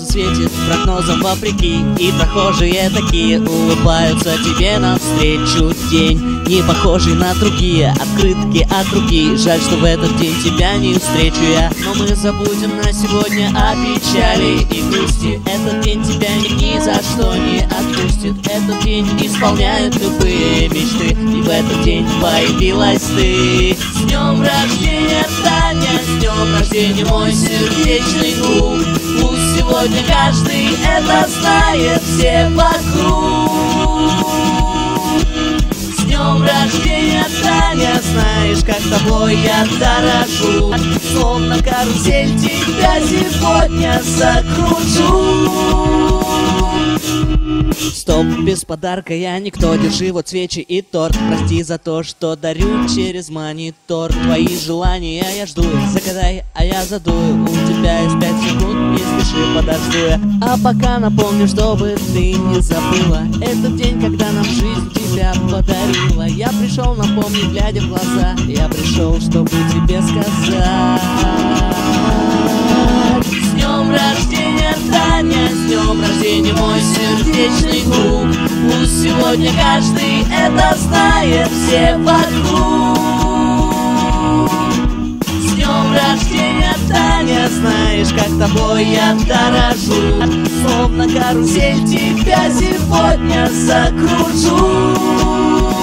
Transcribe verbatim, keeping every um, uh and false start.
солнце светит прогнозом вопреки, и прохожие такие улыбаются тебе навстречу. День не похожий на другие, открытки от руки. Жаль, что в этот день тебя не встречу я, но мы забудем на сегодня о печали и грусти. Этот день тебя ни за что не отпустит. Этот день исполняет любые мечты, и в этот день появилась ты. С днем рождения, Таня, с днем рождения, мой сердечный друг. Пусть сегодня каждый это знает, все вокруг. С днем рождения, Таня, знаешь, как тобой я дорожу. Словно карусель тебя сегодня закружу. Стоп, без подарка я никто, держи вот свечи и торт. Прости за то, что дарю через монитор. Твои желания я жду, загадай, а я задую. У тебя есть пять секунд, не спеши, подожду я. А пока напомню, чтобы ты не забыла этот день, когда нам жизнь тебя подарила. Я пришел напомнить, глядя в глаза, я пришел, чтобы тебе сказать: с днем рождения, Таня, с днем рождения, мой сердечный друг. Пусть сегодня каждый это знает, все вокруг. С днем рождения, Таня, знаешь, как тобой я дорожу. Словно карусель тебя сегодня закружу.